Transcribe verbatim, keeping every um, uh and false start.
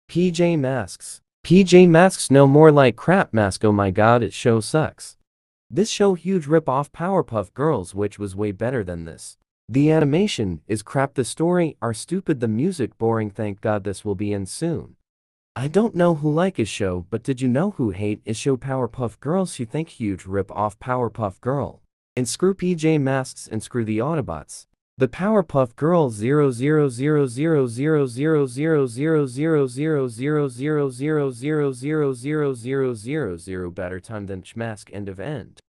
P J Masks. P J Masks no more like crap mask, oh my god, it show sucks. This show huge rip off Powerpuff Girls, which was way better than this. The animation is crap, the story are stupid, the music boring, thank god this will be in soon. I don't know who like his show, but did you know who hate his show Powerpuff Girls? You think huge rip off Powerpuff Girl. And screw P J Masks and screw the Autobots. The Powerpuff Girls zero zero zero zero zero zero zero zero zero zero zero zero zero zero zero zero zero zero zero better time than Schmask, end of end.